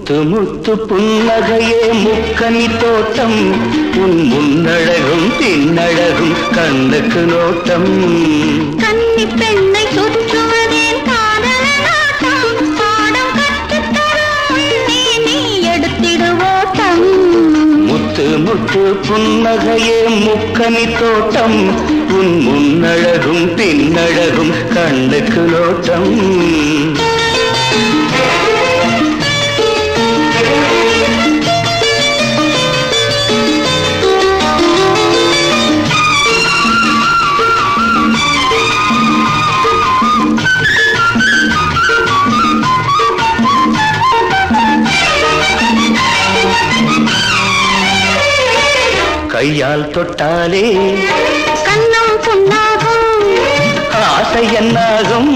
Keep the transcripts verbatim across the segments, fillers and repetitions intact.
முத்து முத்து புன்னகையே முக்கனி தோட்டம் உன் முன்னழகும் பின்னழகும் கண்ணுக்கு நோட்டம் கன்னி பெண்ணை சுற்றுவதே காதல் நாட்டம் பாடம் கற்றுத்தரும் நீ நீ எடுத்திடுவோட்டம் முத்து முத்து புன்னகையே முக்கனி தோட்டம் உன் முன்னழகும் பின்னழகும் கண்ணுக்கு நோட்டம் கையால் தொட்டாலே கண்ணம் புண்ணாகும் ஆசை என்னாகும்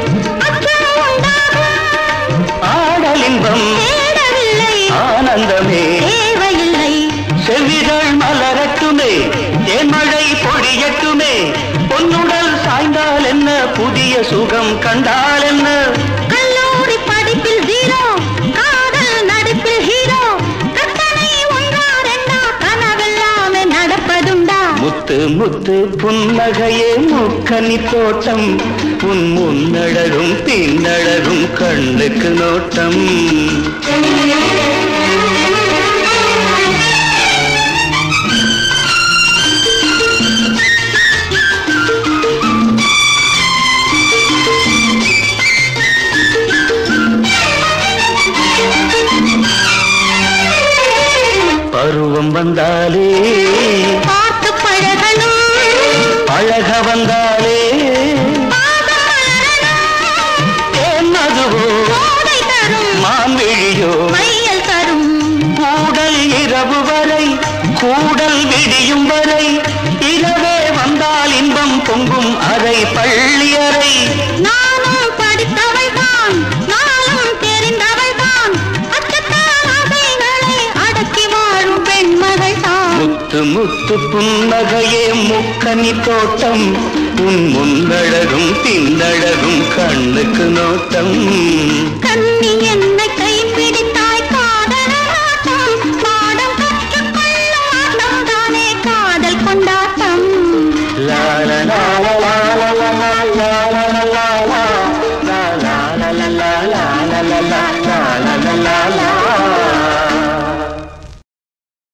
ஆடலின்பம் ஆனந்தமே தேவையில்லை செவ்விகள் மலரட்டுமே தேன்மழை பொழியட்டுமே பொன்னுடல் சாய்ந்தால் என்ன புதிய சுகம் கண்டால் என்ன கல்லூரி படிப்பில் ஜீரோ காதல் நடிப்பில் ஹீரோ கற்பனை ஒன்றா ரெண்டா கனவெல்லாமே நடப்பதுண்டா முத்து முத்து புன்னகையே முக்கனி தோட்டம் உன் முன்னழகும் பின்னழகும் கண்ணுக்கு நோட்டம் பருவம் வந்தாலே பார்த்து பழகணும் பழக வந்தாலே தேன் மதுவோ கோடை தரும் மான்விழியோ மையல் தரும் கூடல் இரவு வரை கூடல் விடியும் வரை இரவே வந்தால் இன்பம் பொங்கும் அறை பள்ளி அறை நானும் படித்தவள் தான் நானும் தெரிந்தவள் தான் அச்சத்தால் ஆசைகளை அடக்கி வாழும் பெண்மகள் தான் முத்து முத்து புன்னகையே முக்கனி தோட்டம் உன் முன்னழகும் பின்னழகும் கண்ணுக்கு நோட்டம் கண்ணி என்னை கைப்பிடித்தாய் காதல் நாட்டம் பாடம் கற்றுக்கொள்ளும் ஆட்டம் தானே காதல் கொண்டாட்டம் லால லால லால லால லால லால லால லால லால லால லால லால லால